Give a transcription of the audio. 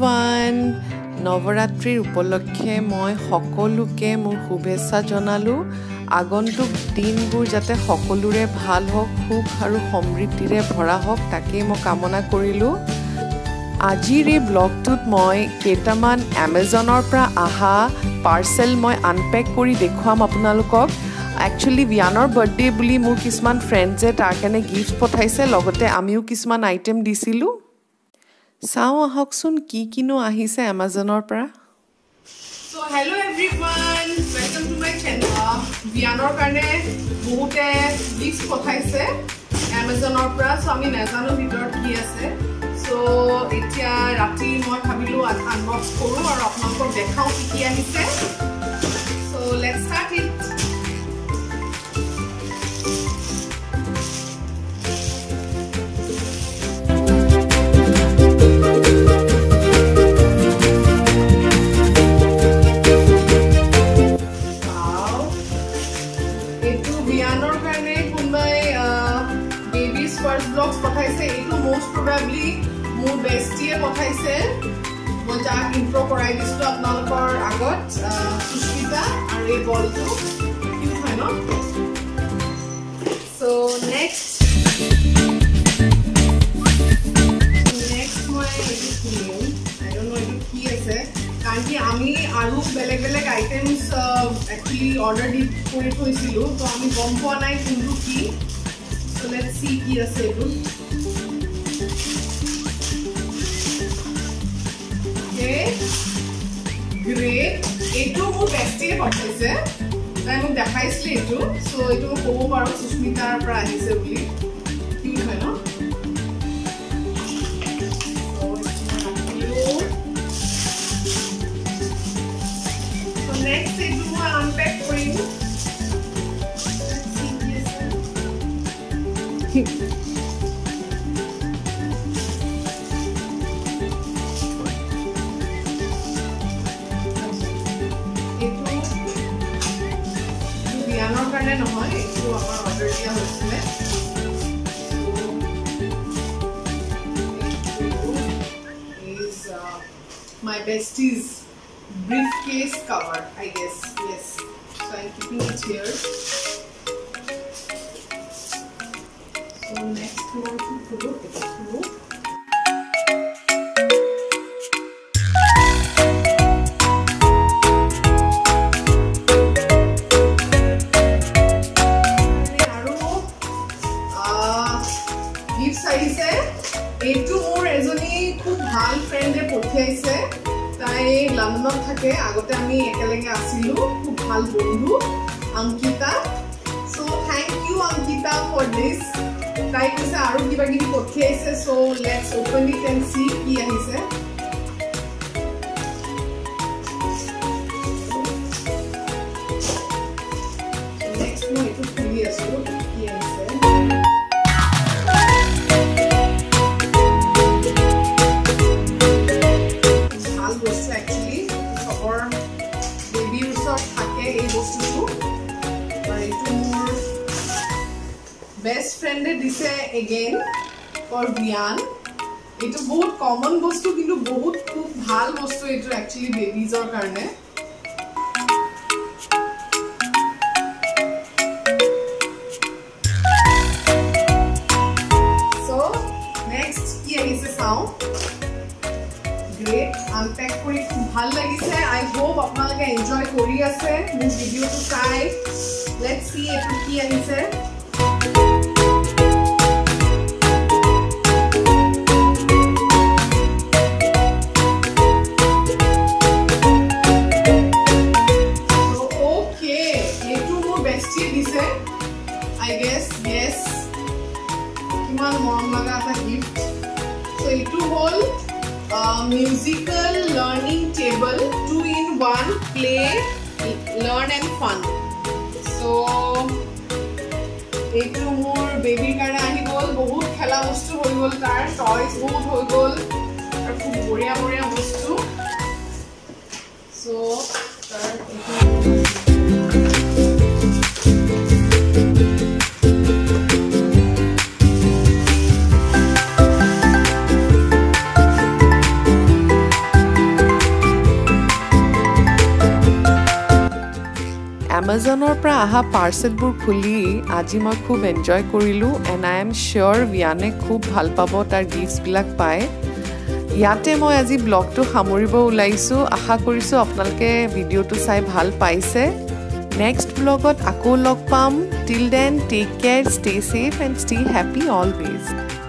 everyone. নৱৰাত্ৰিৰ উপলক্ষে মই সকলোকে মোৰ শুভেচ্ছা জনালো। আগন্তুক দিনবোৰ যাতে সকলোৰে ভাল হওক, সুখ আৰু সমৃদ্ধিৰে ভৰা হওক তাকেই মই কামনা কৰিলো। আজিৰ এই ব্লগটোত মই কেইটামান এমাজনৰ পৰা আহা পাৰ্চেল মই আনপেক কৰি দেখুৱাম আপোনালোকক। একচুৱেলি ভিয়ানৰ বাৰ্থডে বুলি মোৰ কিছুমান ফ্ৰেণ্ডছে তাৰ কাৰণে গিফ্ট পঠাইছে, লগতে আমিও কিছুমান আইটেম দিছিলোঁ। চাওঁ আহকচোন কি কিনো আহিছে এমাজনৰ পৰা। So hello everyone, welcome to my channel. ভিয়ানৰ কাৰণে বহুতে গিফ্ট পঠাইছে এমাজনৰ পৰা। সো আমি নাজানো ভিতৰত কি আছে। সো এতিয়া ৰাতি মই ভাবিলো আনবক্স কৰো আৰু আপোনালোকক দেখাও কি আহিছে। So let's start it. Most probably মোৰ বেষ্টিয়ে পঠাইছে। মই যাক ইন্ট্ৰো কৰাই দিছিলো আপোনালোকৰ আগত, সুস্মিতা আৰু এই বলটো কিউট হয় ন। সো নেক্সট মই এইটো খুলিম। আই ডোন্ট নো এইটো কি আছে, কাৰণ কি আমি আৰু বেলেগ বেলেগ আইটেমছ একচুৱেলি অৰ্ডাৰ দি কৰি থৈছিলোঁ, তো আমি গম পোৱা নাই কোনটো কি। সো লেটছ সি কি আছে এইটো। গ্ৰেট, এইটো মোৰ বেষ্টিয়ে পঠাইছে, তাই মোক দেখাইছিলে এইটো। সো এইটো মই ক'ব পাৰোঁ সুস্মিতাৰ পৰা আহিছে বুলি। কিউট হয় ন। নেক্সট এইটো মই আনপেক কৰিম। ভিয়ানৰ কাৰণে নহয়, এইটো আমাৰ অৰ্ডাৰ দিয়া হৈছিলে। My bestie's briefcase cover, I guess. Yes, so I'm keeping it here. So next one to put it through. এইটো মোৰ এজনী খুব ভাল ফ্ৰেণ্ডে পঠিয়াইছে। তাই লণ্ডনত থাকে, আগতে আমি একেলগে আছিলোঁ, খুব ভাল বন্ধু Ankita. So thank you Ankita for this. তাই কৈছে আৰু কিবা কিবি পঠিয়াইছে। So let's open it and see কি আহিছে। নেক্সট মই এইটো খুলি আছোঁ কি আহিছে। বেষ্ট ফ্ৰেণ্ডে দিছে এগেইন ফৰ ভিয়ান। এইটো বহুত কমন বস্তু, কিন্তু বহুত খুব ভাল বস্তু এইটো একচুৱেলি বেবিজৰ কাৰণে। সো নেক্সট কি আহিছে চাওঁ। গ্ৰেট, আনপেক কৰি খুব ভাল লাগিছে। আই হোপ আপোনালোকে এনজয় কৰি আছে মোৰ ভিডিঅ'টো চাই। লেটছ সি এইটো কি আহিছে। I guess, yes. কিমান মৰম লগা এটা গিফ্ট। সো এইটো হ'ল musical learning table 2-in-1 play learn and fun. So এইটো মোৰ বেবীৰ কাৰণে আহি গ'ল। বহুত খেলা বস্তু হৈ গ'ল, তাৰ টয়জ বহুত হৈ গ'ল আৰু খুব বঢ়িয়া বঢ়িয়া বস্তু। সো তাৰ Amazonৰ পৰা আহা পাৰ্চেলবোৰ খুলি আজি মই খুব এনজয় কৰিলোঁ এণ্ড আই এম চিয়'ৰ বিয়ানে খুব ভাল পাব তাৰ গিফ্টছবিলাক পাই ইয়াতে মই আজি ব্লগটো সামৰিব ওলাইছোঁ আশা কৰিছোঁ আপোনালোকে ভিডিঅ'টো চাই ভাল পাইছে নেক্সট ব্লগত আকৌ লগ পাম till then take care stay safe and stay happy always